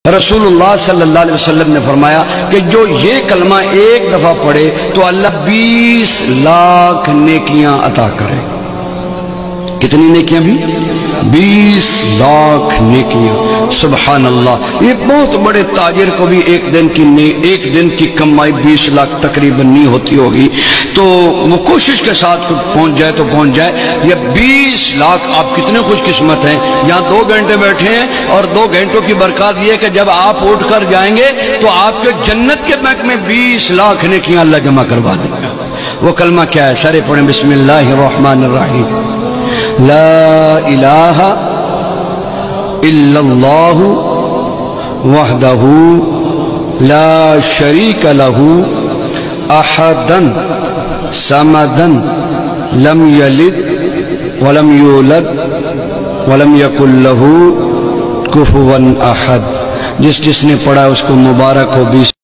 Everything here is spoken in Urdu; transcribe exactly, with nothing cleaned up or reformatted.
رسول اللہ صلی اللہ علیہ وسلم نے فرمایا کہ جو یہ کلمہ ایک دفعہ پڑھے تو اللہ بیس لاکھ نیکیاں عطا کرے. کتنی نیکیاں بھی؟ بیس لاکھ نیکیاں. سبحان اللہ. یہ بہت بڑے تاجر کو بھی ایک دن کی ایک دن کی کمائی بیس لاکھ تقریباً نہیں ہوتی ہوگی، تو وہ کوشش کے ساتھ پہنچ جائے تو پہنچ جائے. یہ بیس لاکھ آپ کتنے خوش قسمت ہیں. یہاں دو گھنٹے بیٹھے ہیں اور دو گھنٹوں کی برکات یہ کہ جب آپ اٹھ کر جائیں گے تو آپ کے جنت کے بینک میں بیس لاکھ نیکیاں اللہ جمع کروا دیں گے. وہ کلمہ کیا ہے؟ سارے پڑھیں. بسم اللہ الرحمن الرحیم. لا الہ الا اللہ وحدہ لا شریک لہ احدا صمدا لم یلد ولم یولد ولم یکن لہ کفوا احد. جس جس نے پڑھا اس کو مبارک ہو. بیس